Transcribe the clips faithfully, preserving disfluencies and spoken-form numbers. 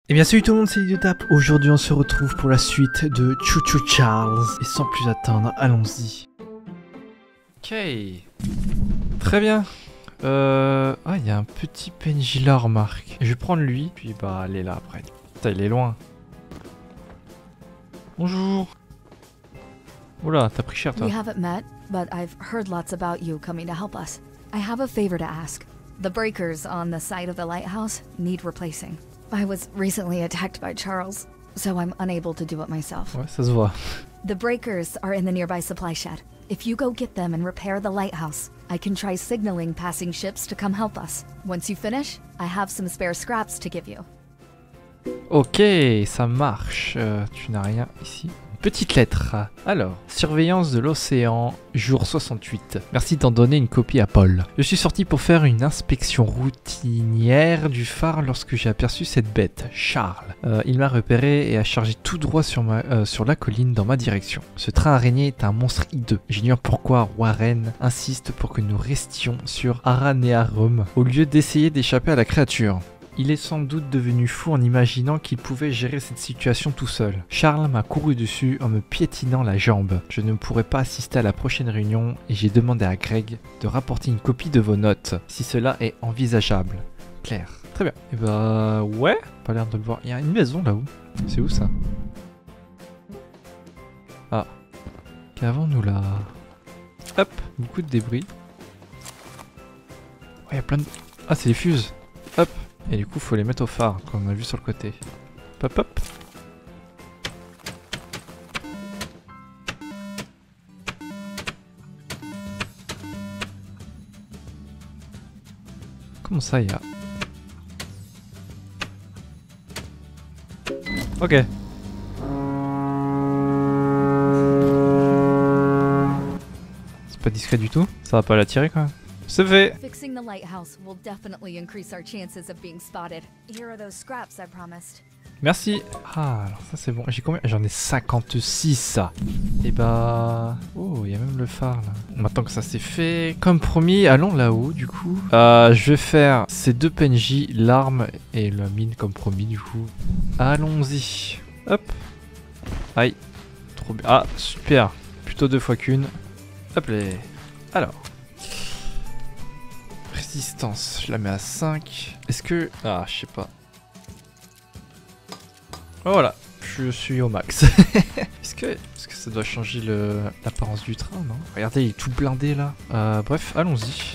Et bien salut tout le monde, c'est Idiotap. Aujourd'hui on se retrouve pour la suite de Choo Choo Charles. Et sans plus attendre, allons-y. Ok. Très bien. Euh... Ah, il y a un petit P N J là, remarque. Je vais prendre lui, puis bah aller là après. Putain, il est loin. Bonjour. Oula, t'as pris cher toi. We haven't met, but I've heard lots about you coming to help us. I have a favor to ask. The breakers on the side of the lighthouse need replacing. I was recently attacked by Charles, so I'm unable to do it myself. Ouais, ça se voit. The breakers are in the nearby supply shed. If you go get them and repair the lighthouse, I can try signaling passing ships to come help us. Once you finish, I have some spare scraps to give you. Ok, ça marche. Euh, tu n'as rien ici. Petite lettre. Alors, surveillance de l'océan, jour soixante-huit. Merci d'en donner une copie à Paul. Je suis sorti pour faire une inspection routinière du phare lorsque j'ai aperçu cette bête, Charles. Euh, il m'a repéré et a chargé tout droit sur, ma, euh, sur la colline dans ma direction. Ce train araignée est un monstre hideux. J'ignore pourquoi Warren insiste pour que nous restions sur Aranearum au lieu d'essayer d'échapper à la créature. Il est sans doute devenu fou en imaginant qu'il pouvait gérer cette situation tout seul. Charles m'a couru dessus en me piétinant la jambe. Je ne pourrais pas assister à la prochaine réunion et j'ai demandé à Greg de rapporter une copie de vos notes, si cela est envisageable. Claire. Très bien. Et bah ouais, pas l'air de le voir. Il y a une maison là-haut. C'est où ça? Ah. Qu'avons-nous là? Hop, beaucoup de débris. Oh, il y a plein de... Ah, c'est les fuses. Hop. Et du coup, faut les mettre au phare, comme on a vu sur le côté. Hop hop. Comment ça, il y a... Ok. C'est pas discret du tout. Ça va pas l'attirer quand même. C'est fait. Fixing the lighthouse will definitely increase our chances of being spotted. Here are those scraps I promised. Merci. Ah, alors ça c'est bon. J'ai combien? J'en ai cinquante-six ça. Et bah... Oh, il y a même le phare là. Maintenant que ça c'est fait, comme promis, allons là-haut du coup. Euh, je vais faire ces deux P N J, l'arme et la mine comme promis du coup. Allons-y. Hop. Aïe. Trop bien. Ah, super. Plutôt deux fois qu'une. Hop là. Alors. Résistance, je la mets à cinq. Est-ce que... Ah, je sais pas. Voilà, je suis au max. Est-ce que... Est-ce que ça doit changer l'apparence du train, non? Regardez, il est tout blindé là. Euh, bref, allons-y.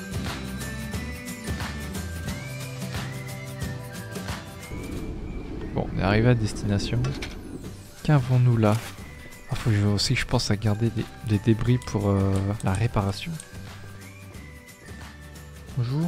Bon, on est arrivé à destination. Qu'avons-nous là? Il faut aussi que je pense à garder des, des débris pour euh, la réparation. Bonjour.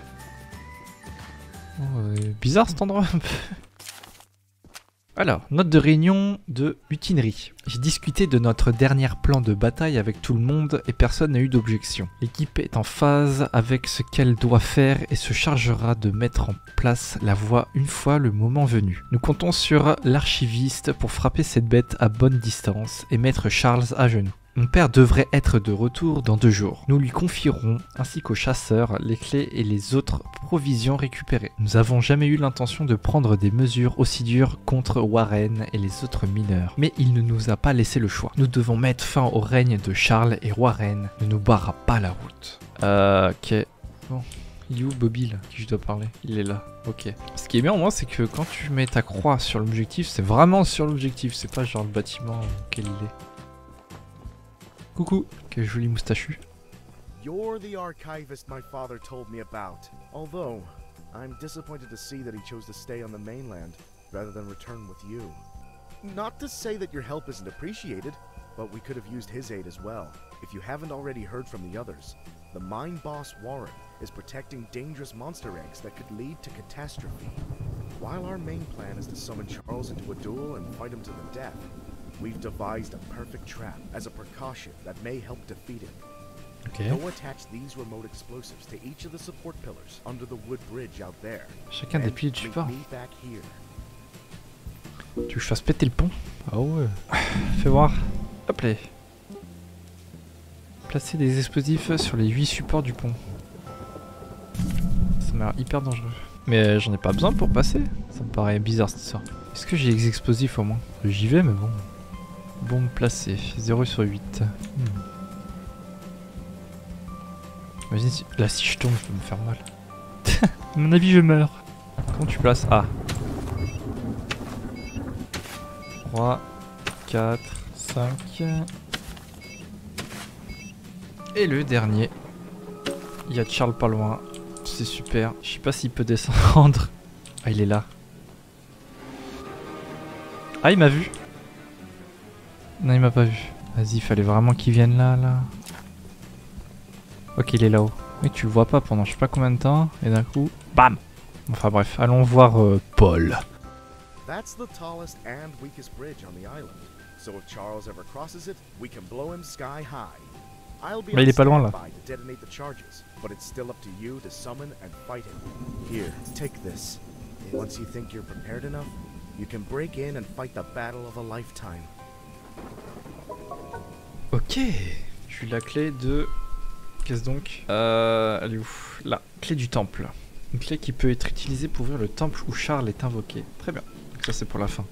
Oh, euh, bizarre cet endroit un peu. Alors, note de réunion de mutinerie. J'ai discuté de notre dernier plan de bataille avec tout le monde et personne n'a eu d'objection. L'équipe est en phase avec ce qu'elle doit faire et se chargera de mettre en place la voie une fois le moment venu. Nous comptons sur l'archiviste pour frapper cette bête à bonne distance et mettre Charles à genoux. Mon père devrait être de retour dans deux jours. Nous lui confierons, ainsi qu'aux chasseurs, les clés et les autres provisions récupérées. Nous n'avons jamais eu l'intention de prendre des mesures aussi dures contre Warren et les autres mineurs. Mais il ne nous a pas laissé le choix. Nous devons mettre fin au règne de Charles et Warren ne nous barrera pas la route. Euh, ok. Bon. Il est où Bobby là, qui je dois parler? Il est là, ok. Ce qui est bien au moins c'est que quand tu mets ta croix sur l'objectif, c'est vraiment sur l'objectif, c'est pas genre le bâtiment auquel il est. Coucou, quel joli moustachu. You're the archivist my father told me about. Although, I'm disappointed to see that he chose to stay on the mainland rather than return with you. Not to say that your help isn't appreciated, but we could have used his aid as well. If you haven't already heard from the others, the mine boss Warren is protecting dangerous monster eggs that could lead to catastrophe. While our main plan is to summon Charles into a duel and fight him to the death, we've devised a perfect trap as a precaution that may help defeat him. Okay. Go attach these remote explosives to each of the support pillars under the wood bridge out there. Chacun des piliers de support. Meet me back here. Tu veux que je fasse péter le pont? Ah ouais. Fais voir. Hop là. Placer des explosifs sur les huit supports du pont. Ça m'a l'air hyper dangereux. Mais j'en ai pas besoin pour passer. Ça me paraît bizarre cette histoire. Est-ce que j'ai les explosifs au moins? J'y vais mais bon. Bombe placée, zéro sur huit. Hmm. Imagine si... Là si je tombe je peux me faire mal. À mon avis je meurs. Comment tu places? Ah. trois, quatre, cinq. Et le dernier. Il y a Charles pas loin. C'est super. Je sais pas s'il peut descendre. Ah il est là. Ah il m'a vu. Non il m'a pas vu. Vas-y il fallait vraiment qu'il vienne là là. Ok il est là-haut. Mais tu le vois pas pendant je sais pas combien de temps. Et d'un coup. Bam. Enfin bref, allons voir euh, Paul. That's the tallest and weakest bridge on the island. So if Charles ever crosses it, we can blow him sky high. I'll be Mais il est pas loin là. to detonate the charges, but it's still up to you to summon and fight him. Here, take this. Once you think you're prepared enough, you can break in and fight the battle of a lifetime. Ok. J'ai eu la clé de... Qu'est-ce donc? Euh... Elle est où? Là. Clé du temple. Une clé qui peut être utilisée pour ouvrir le temple où Charles est invoqué. Très bien. Donc ça c'est pour la fin.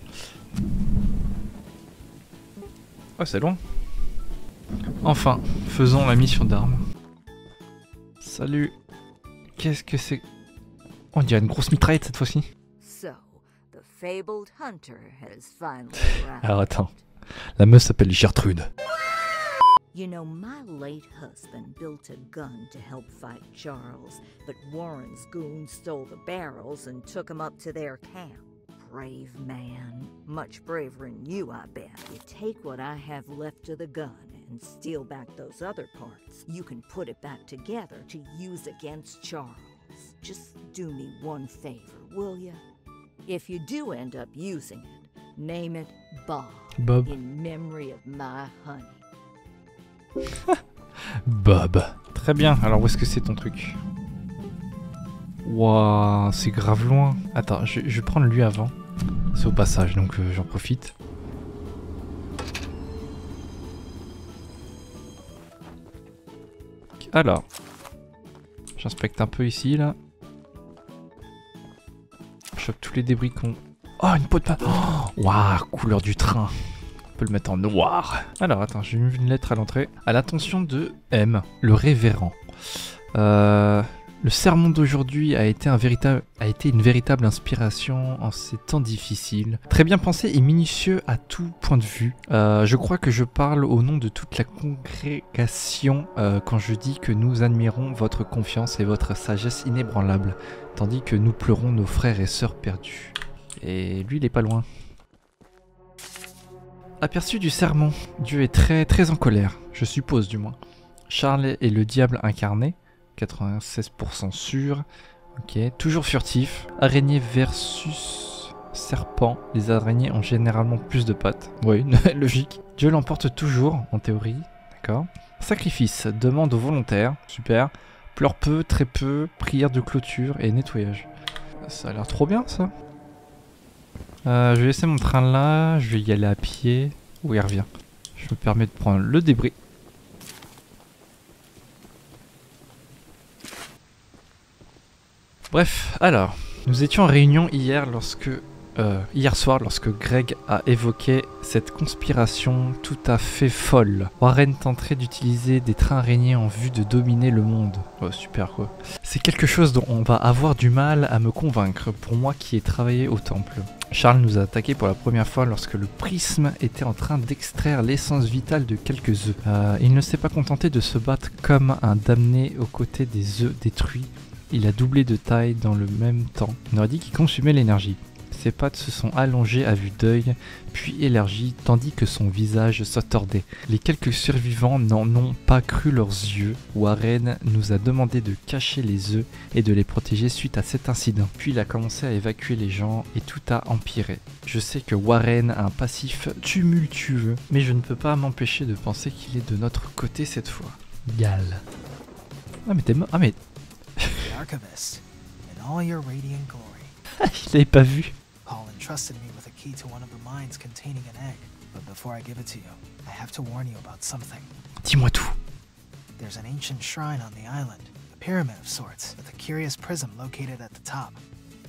Oh c'est loin. Enfin, faisons la mission d'armes. Salut. Qu'est-ce que c'est? Oh, on dirait une grosse mitraillette cette fois-ci. So, the fabled hunter has finally arrived. Alors attends. La meuf s'appelle Gertrude. You know, my late husband built a gun to help fight Charles, but Warren's goons stole the barrels and took them up to their camp. Brave man. Much braver than you, I bet. You take what I have left of the gun and steal back those other parts. You can put it back together to use against Charles. Just do me one favor, will you? If you do end up using it, name it Bob. Bob. In memory of my honey. Bob. Très bien, alors où est-ce que c'est ton truc? Waouh, c'est grave loin. Attends, je, je vais prendre lui avant. C'est au passage, donc euh, j'en profite. Alors, j'inspecte un peu ici, là. Je chope tous les débris qu'on... Oh, une peau de pain. Waouh, couleur du train. On peut le mettre en noir. Alors, attends, j'ai mis une lettre à l'entrée. À l'attention de M, le révérend. Euh... Le sermon d'aujourd'hui a été un véritable, a été une véritable inspiration en ces temps difficiles. Très bien pensé et minutieux à tout point de vue. Euh, je crois que je parle au nom de toute la congrégation euh, quand je dis que nous admirons votre confiance et votre sagesse inébranlable, tandis que nous pleurons nos frères et sœurs perdus. Et lui, il est pas loin. Aperçu du sermon, Dieu est très très en colère, je suppose du moins. Charles est le diable incarné. quatre-vingt-seize pour cent sûr. Ok, toujours furtif. Araignée versus serpent. Les araignées ont généralement plus de pattes. Oui, logique. Dieu l'emporte toujours, en théorie. D'accord. Sacrifice. Demande aux volontaires. Super. Pleure peu, très peu. Prière de clôture et nettoyage. Ça a l'air trop bien, ça. Euh, je vais laisser mon train là. Je vais y aller à pied. Où il revient. Je me permets de prendre le débris. Bref, alors, nous étions en réunion hier lorsque, euh, hier soir lorsque Greg a évoqué cette conspiration tout à fait folle. Warren tenterait d'utiliser des trains araignées en vue de dominer le monde. Oh, super quoi. C'est quelque chose dont on va avoir du mal à me convaincre pour moi qui ai travaillé au temple. Charles nous a attaqué pour la première fois lorsque le prisme était en train d'extraire l'essence vitale de quelques œufs. Euh, il ne s'est pas contenté de se battre comme un damné aux côtés des œufs détruits. Il a doublé de taille dans le même temps. On aurait dit qu'il consumait l'énergie. Ses pattes se sont allongées à vue d'œil, puis élargies, tandis que son visage se tordait. Les quelques survivants n'en ont pas cru leurs yeux. Warren nous a demandé de cacher les œufs et de les protéger suite à cet incident. Puis il a commencé à évacuer les gens et tout a empiré. Je sais que Warren a un passif tumultueux, mais je ne peux pas m'empêcher de penser qu'il est de notre côté cette fois. Gal. Ah mais t'es mort. Ah mais... Archivist, in all your radiant glory. Je l'avais pas vu. Paul entrusted me with a key to one of the mines containing an egg. But before I give it to you, I have to warn you about something. Dis-moi tout. There's an ancient shrine on the island, a pyramid of sorts, with a curious prism located at the top. The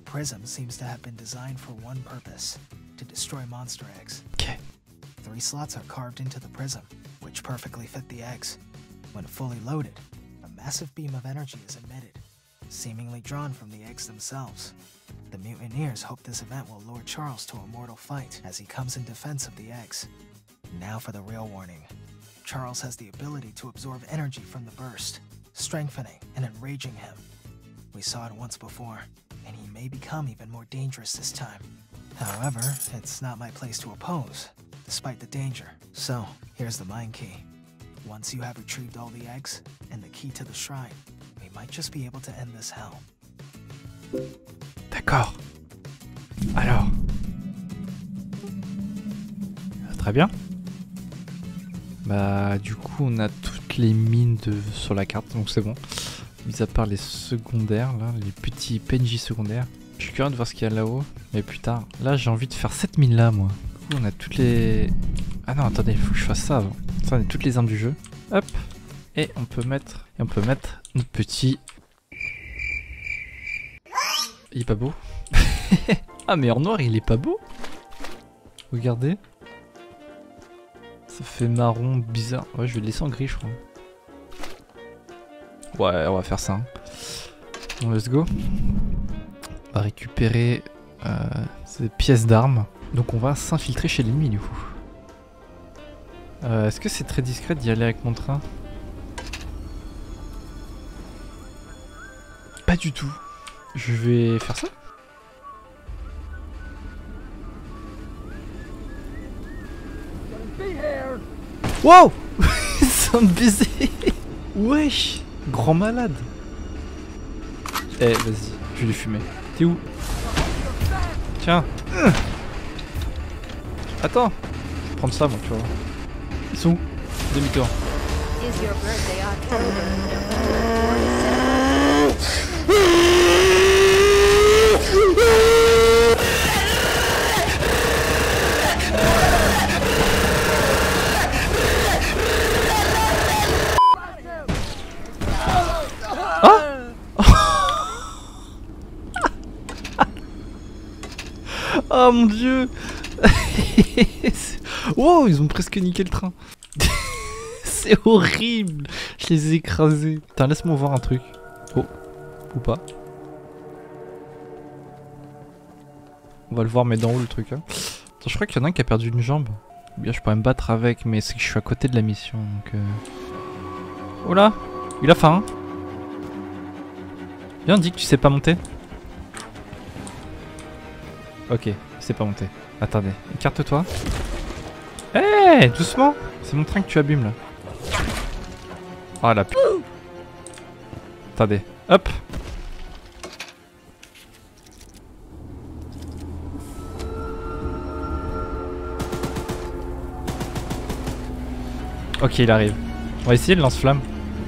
prism seems to have been designed for one purpose, to destroy monster eggs. Ok. Three slots are carved into the prism, which perfectly fit the eggs. When fully loaded, a massive beam of energy is emitted, seemingly drawn from the eggs themselves. The mutineers hope this event will lure Charles to a mortal fight as he comes in defense of the eggs. Now for the real warning. Charles has the ability to absorb energy from the burst, strengthening and enraging him. We saw it once before, and he may become even more dangerous this time. However, it's not my place to oppose, despite the danger. So, here's the mine key. Once you have retrieved all the eggs and the key to the shrine, we might just be able to end this hell. D'accord. Alors. Très bien. Bah du coup on a toutes les mines de, sur la carte, donc c'est bon. Mis à part les secondaires, là, les petits P N J secondaires. Je suis curieux de voir ce qu'il y a là-haut, mais plus tard. Là j'ai envie de faire cette mine là moi. Du coup on a toutes les... Ah non attendez, il faut que je fasse ça avant. Ça on a toutes les armes du jeu. Hop. Et on peut mettre... Et on peut mettre notre petit... Il est pas beau. Ah mais en noir il est pas beau. Regardez. Ça fait marron bizarre. Ouais je vais le laisser en gris je crois. Ouais on va faire ça. Hein. Bon let's go. On va récupérer euh, ces pièces d'armes. Donc on va s'infiltrer chez l'ennemi du coup. Euh, Est-ce que c'est très discret d'y aller avec mon train? Pas du tout. Je vais faire ça. Wow. Ça me baisait. Wesh. Grand malade. Eh vas-y, je vais les fumer. T'es où? Tiens. Attends. Je vais prendre ça moi tu vois. Ils sont où? Demi-tour. Oh mon dieu. Wow, ils ont presque niqué le train. C'est horrible. Je les ai écrasés. Putain, laisse-moi voir un truc. Oh, ou pas. On va le voir mais d'en haut le truc. Hein. Attends, je crois qu'il y en a un qui a perdu une jambe. Ou bien je pourrais me battre avec, mais c'est que je suis à côté de la mission. Donc euh... Oh là, il a faim. Hein. Viens, dis que tu sais pas monter. Ok, il sait pas monter. Attendez, écarte-toi. Eh, hey, doucement. C'est mon train que tu abîmes là. Oh la p... Attendez, hop. Ok, il arrive. On va essayer le lance-flamme.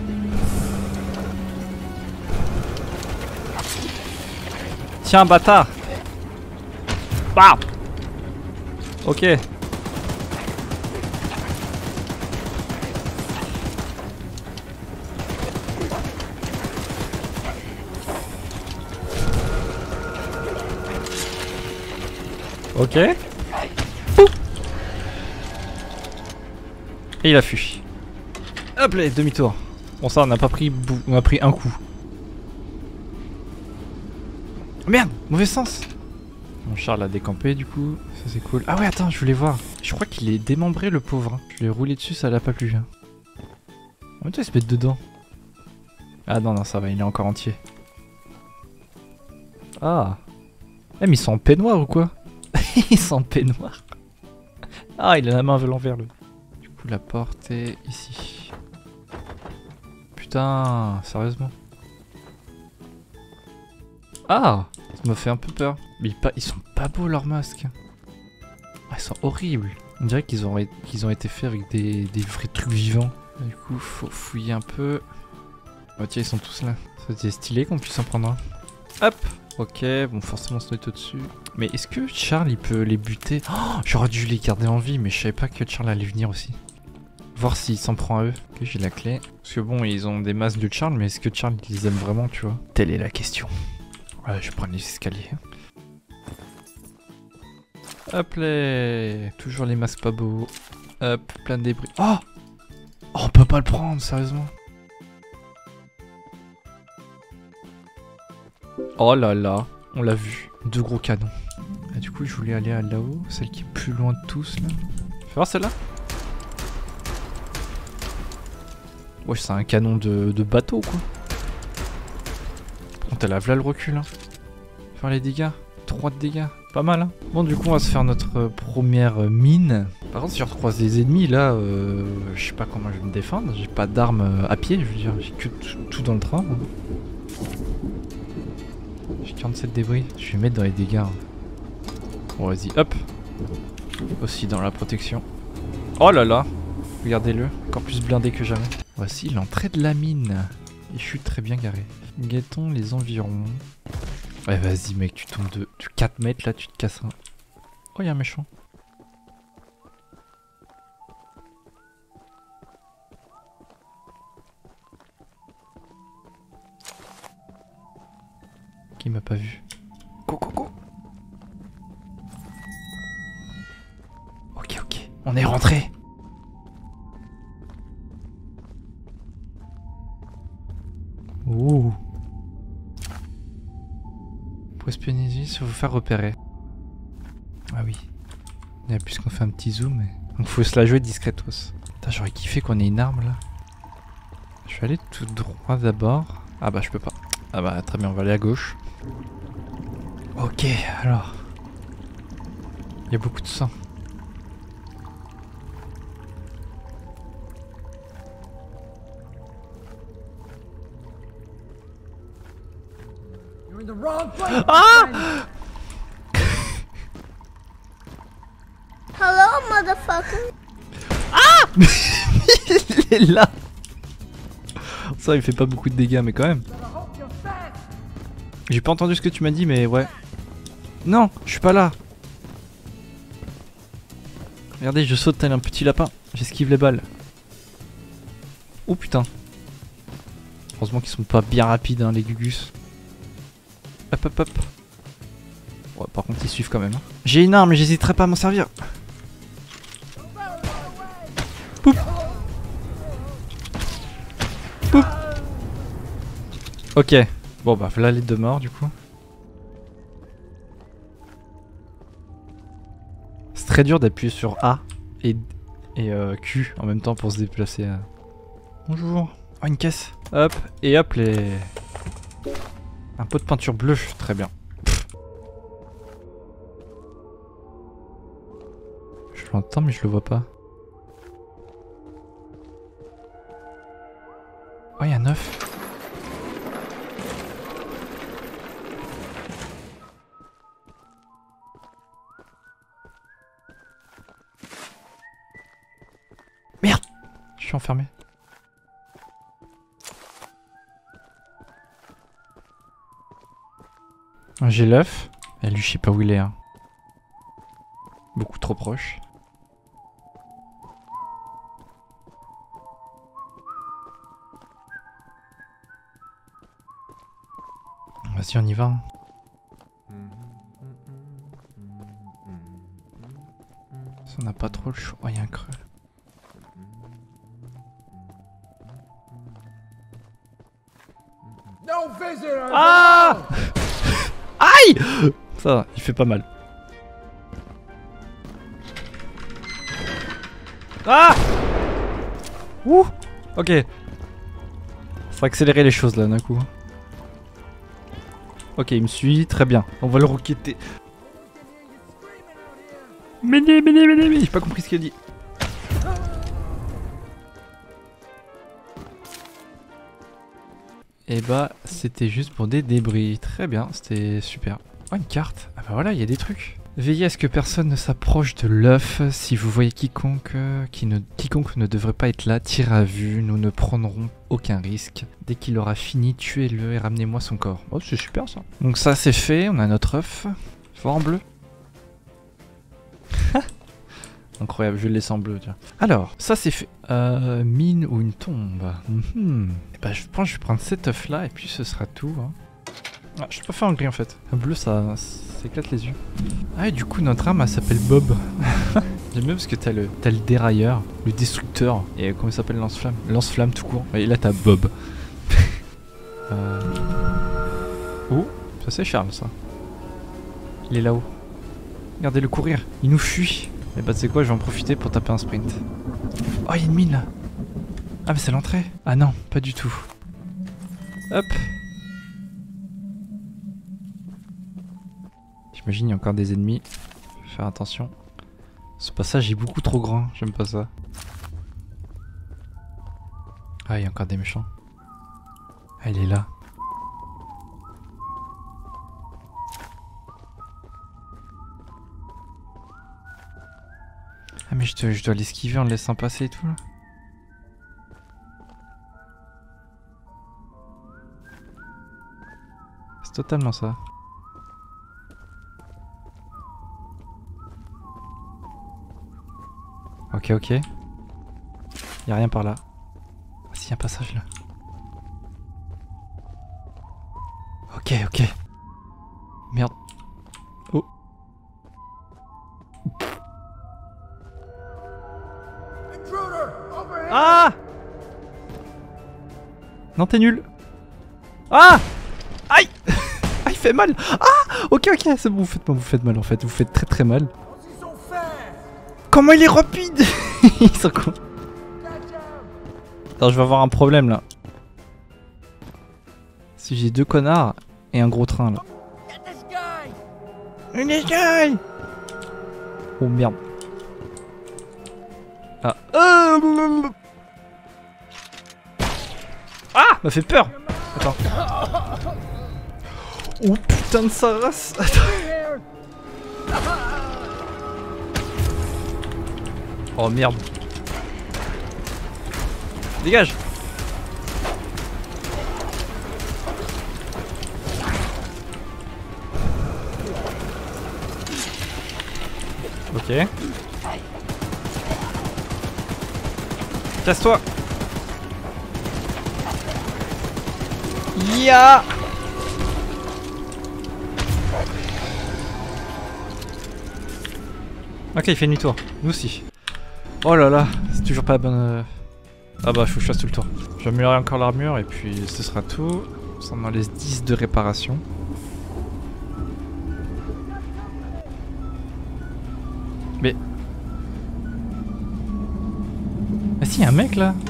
Tiens, bâtard. Bah. Ok. Ok. Ouh. Et il a fui. Hop là, demi-tour. Bon ça on n'a pas pris bou on a pris un coup. Merde, mauvais sens. Mon Charles a décampé du coup, ça c'est cool. Ah ouais attends, je voulais voir. Je crois qu'il est démembré le pauvre. Hein. Je l'ai roulé dessus, ça l'a pas plu. Hein. En même temps il se met dedans. Ah non non ça va, il est encore entier. Ah. Eh mais ils sont en peignoir ou quoi? Ils sont en peignoir. Ah il a la main à l'envers le. Du coup la porte est ici. Putain, sérieusement. Ah, ça m'a fait un peu peur. Mais ils, pas, ils sont pas beaux leurs masques. Ah, ils sont horribles. On dirait qu'ils ont, qu'ils ont été faits avec des, des vrais trucs vivants. Du coup, faut fouiller un peu. Oh tiens, ils sont tous là. Ça c'est stylé qu'on puisse en prendre un. Hop. Ok, bon forcément ça doit être au-dessus. Mais est-ce que Charles il peut les buter? Oh, j'aurais dû les garder en vie, mais je savais pas que Charles allait venir aussi. Voir s'il s'en prend à eux. Ok, j'ai la clé. Parce que bon, ils ont des masques de Charles, mais est-ce que Charles les aime vraiment, tu vois? Telle est la question. Ouais, je vais prendre les escaliers. Hop là. Toujours les masques pas beaux. Hop, plein de débris. Oh, oh on peut pas le prendre, sérieusement. Oh là là, on l'a vu. Deux gros canons. Et du coup, je voulais aller à là-haut, celle qui est plus loin de tous là. Fais voir celle-là. Ouais, c'est un canon de, de bateau quoi. On t'a là, voilà le recul. Hein. Faire les dégâts. trois de dégâts. Pas mal hein. Bon, du coup, on va se faire notre euh, première euh, mine. Par contre, si je recroise des ennemis là, euh, je sais pas comment je vais me défendre. J'ai pas d'armes euh, à pied, je veux dire, j'ai que tout dans le train. Hein. J'ai quarante-sept débris. Je vais mettre dans les dégâts. Hein. Bon, vas-y, hop. Aussi dans la protection. Oh là là. Regardez-le. Encore plus blindé que jamais. Voici l'entrée de la mine. Et je suis très bien garé. Guettons les environs. Ouais, vas-y, mec, tu tombes de quatre mètres là, tu te casses un. Oh, y'a un méchant. Qui m'a pas vu. Go, go, go. Ok, ok. On est rentré. Ouh. Pour espionner, il faut vous faire repérer. Ah oui. Et puisqu'on fait un petit zoom. Et... donc faut se la jouer discretos. Putain, j'aurais kiffé qu'on ait une arme là. Je vais aller tout droit d'abord. Ah bah je peux pas. Ah bah très bien, on va aller à gauche. Ok, alors. Il y a beaucoup de sang. Ah! Hello, motherfucker. Ah! Il est là. Ça, il fait pas beaucoup de dégâts, mais quand même. J'ai pas entendu ce que tu m'as dit, mais ouais. Non, je suis pas là. Regardez, je saute tel un petit lapin. J'esquive les balles. Oh putain. Heureusement qu'ils sont pas bien rapides, hein, les gugus. Hop hop hop. Ouais, par contre ils suivent quand même. Hein. J'ai une arme mais j'hésiterai pas à m'en servir. Poup. Poup. Ok. Bon bah voilà les deux morts du coup. C'est très dur d'appuyer sur A et, et euh, Q en même temps pour se déplacer. Euh. Bonjour. Oh une caisse. Hop. Et hop les... un pot de peinture bleue, très bien. Pff. Je l'entends mais je le vois pas. Oh, il y a neuf. Merde! Je suis enfermé. J'ai l'œuf. Et lui, je sais pas où il est. Hein. Beaucoup trop proche. Vas-y, on y va. Hein. Ça, on n'a pas trop le choix. Oh, il y a un creux. Ah! Aïe! Ça va, il fait pas mal. Ah! Ouh! Ok. Ça va accélérer les choses là d'un coup. Ok, il me suit, très bien. On va le roqueter. Méné, méné, méné, méné. J'ai pas compris ce qu'il a dit. Et bah, c'était juste pour des débris. Très bien, c'était super. Oh, une carte. Ah bah voilà, il y a des trucs. Veillez à ce que personne ne s'approche de l'œuf. Si vous voyez quiconque, euh, qui ne, quiconque ne devrait pas être là, tirez à vue. Nous ne prendrons aucun risque. Dès qu'il aura fini, tuez-le et ramenez-moi son corps. Oh, c'est super ça. Donc ça, c'est fait. On a notre œuf. Fort en bleu. Incroyable, je vais le laisser en bleu, tiens. Alors, ça c'est fait. Euh, mine ou une tombe. Mm-hmm. Et bah, je pense que je vais prendre cet œuf là et puis ce sera tout. Hein. Ah, je suis pas fait en gris en fait. Le bleu ça, ça éclate les yeux. Ah et du coup notre arme elle s'appelle Bob. J'aime bien parce que t'as le, t'as le dérailleur, le destructeur, et comment il s'appelle lance-flamme? Lance-flamme tout court. Et là t'as Bob. euh... Oh, ça c'est Charles ça. Il est là-haut. Regardez-le courir, il nous fuit. Et bah tu sais quoi, je vais en profiter pour taper un sprint. Oh, il y a une mine là. Ah mais c'est l'entrée. Ah non, pas du tout. Hop. J'imagine il y a encore des ennemis. Faut faire attention. Ce passage est beaucoup trop grand, j'aime pas ça. Ah, il y a encore des méchants. Ah, il est là. Ah mais je, te, je dois l'esquiver en le laissant passer et tout là. C'est totalement ça. Ok ok. Y'a rien par là. Ah si, y'a un passage là. Ok ok. Merde. Oh. Ah! Non, t'es nul. Ah! Aïe! Ah, il fait mal! Ah! Ok, ok, c'est bon, vous faites pas, vous faites mal en fait, vous faites très très mal. Comment il est rapide! Ils sont cons. Attends, je vais avoir un problème là. Si j'ai deux connards et un gros train là. Une guy! Oh merde. Ah. Euh... Ah, m'a fait peur. Attends. Oh putain de sa race. Attends. Oh merde. Dégage. Ok. Casse-toi. Ya. Ok, il fait demi-tour. Nous aussi. Oh là là, c'est toujours pas la bonne... Euh... Ah bah, faut que je fasse tout le tour. Je vais améliorer encore l'armure et puis ce sera tout. Ça m'en laisse dix de réparation. Mais... Ah si, y a un mec là.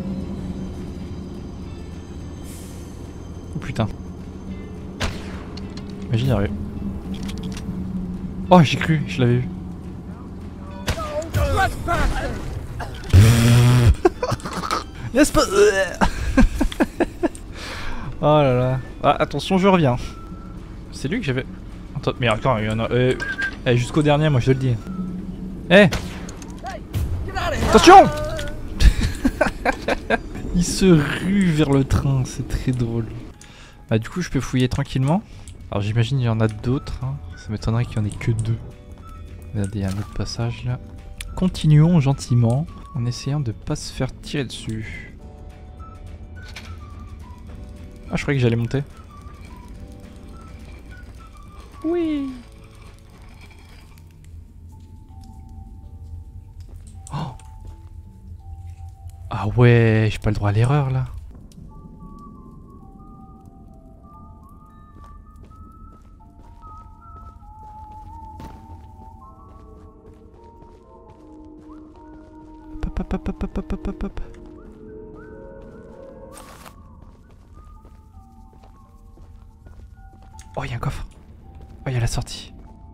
Oh putain. Imagine y arriver. Oh, j'ai cru, je l'avais vu. N'est-ce pas? Oh là là. Ah, attention, je reviens. C'est lui que j'avais... Attends, mais attends, il y en a... Euh... Eh, jusqu'au dernier, moi je te le dis. Eh, attention. Il se rue vers le train, c'est très drôle. Bah du coup je peux fouiller tranquillement. Alors j'imagine il y en a d'autres, hein. Ça m'étonnerait qu'il n'y en ait que deux. Regardez, il y a un autre passage là. Continuons gentiment en essayant de pas se faire tirer dessus. Ah, je croyais que j'allais monter. Oui. Oh. Ah ouais, j'ai pas le droit à l'erreur là. Hop, hop, hop, hop, hop, hop, hop, hop. Oh, il y a un coffre. Oh, il y a la sortie.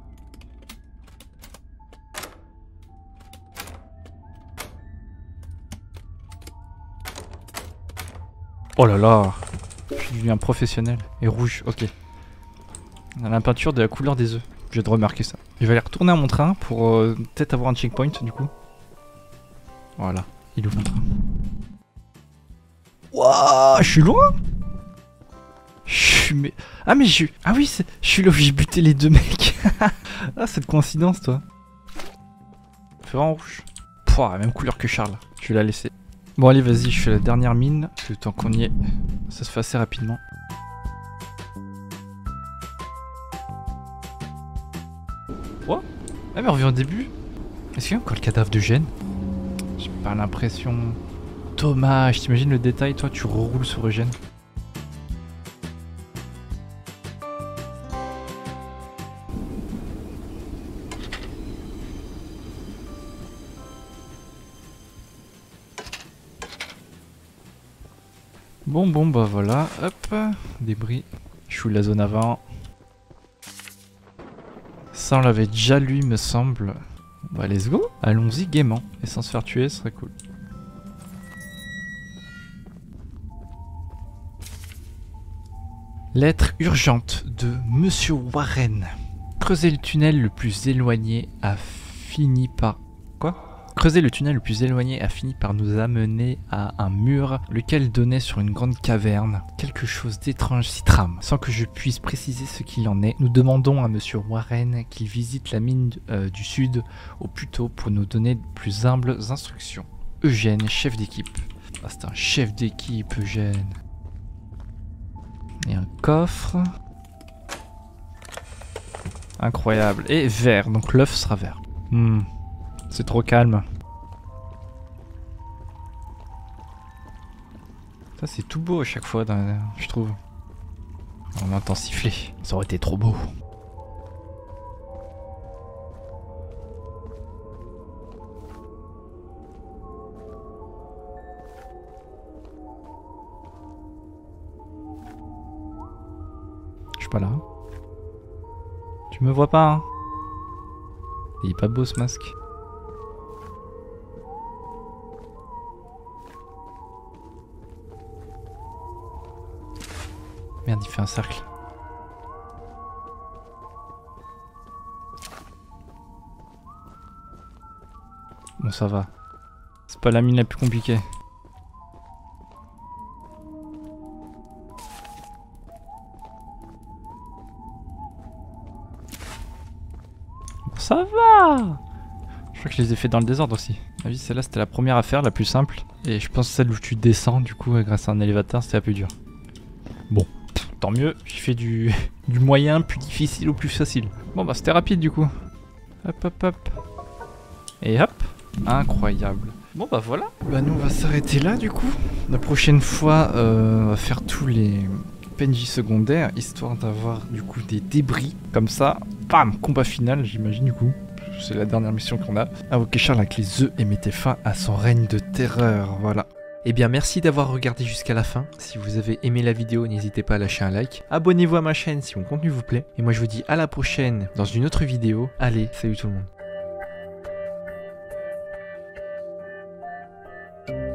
Oh là là. Je suis devenu un professionnel. Et rouge, ok. On a la peinture de la couleur des œufs. J'ai de remarquer ça. Je vais aller retourner à mon train pour euh, peut-être avoir un checkpoint du coup. Voilà, il ouvre mon train. Wouah, je suis loin. Je suis... Mais... Ah mais je... Ah oui, je suis là où j'ai buté les deux mecs. Ah, cette coïncidence, toi. Fais en rouge. Pouah, même couleur que Charles. Je vais la laisser. Bon allez, vas-y, je fais la dernière mine. Le temps qu'on y est, ça se fait assez rapidement. Quoi? Ah mais on revient au début. Est-ce qu'il y a encore le cadavre de Gênes? J'ai pas l'impression. Dommage, t'imagines le détail, toi tu roules sur Eugène. Bon bon bah voilà, hop, débris, je suis la zone avant. Ça on l'avait déjà lu me semble. Bah let's go, allons-y gaiement, et sans se faire tuer ce serait cool. Lettre urgente de Monsieur Warren. Creuser le tunnel le plus éloigné a fini par... Quoi? Creuser le tunnel le plus éloigné a fini par nous amener à un mur, lequel donnait sur une grande caverne. Quelque chose d'étrange s'y trame. Sans que je puisse préciser ce qu'il en est, nous demandons à Monsieur Warren qu'il visite la mine euh, du sud au plus tôt pour nous donner de plus humbles instructions. Eugène, chef d'équipe. Ah, c'est un chef d'équipe, Eugène. Et un coffre. Incroyable. Et vert, donc l'œuf sera vert. Hmm. C'est trop calme. Ça c'est tout beau à chaque fois, dans, je trouve. On entend siffler. Ça aurait été trop beau. Je suis pas là. Tu me vois pas, hein? Il est pas beau ce masque. Merde, il fait un cercle. Bon, ça va. C'est pas la mine la plus compliquée. Bon, ça va. Je crois que je les ai fait dans le désordre aussi. Ah oui, celle-là c'était la première à faire, la plus simple. Et je pense que celle où tu descends, du coup, grâce à un élévateur, c'était la plus dure. Bon. Tant mieux, j'ai fait du, du moyen plus difficile au plus facile. Bon bah c'était rapide du coup. Hop hop hop. Et hop. Incroyable. Bon bah voilà. Bah nous on va s'arrêter là du coup. La prochaine fois euh, on va faire tous les P N J secondaires, histoire d'avoir du coup des débris. Comme ça, bam, combat final j'imagine du coup. C'est la dernière mission qu'on a. Invoquer Charles avec les œufs et mettez fin à son règne de terreur, voilà. Eh bien merci d'avoir regardé jusqu'à la fin. Si vous avez aimé la vidéo, n'hésitez pas à lâcher un like. Abonnez-vous à ma chaîne si mon contenu vous plaît. Et moi je vous dis à la prochaine dans une autre vidéo. Allez, salut tout le monde.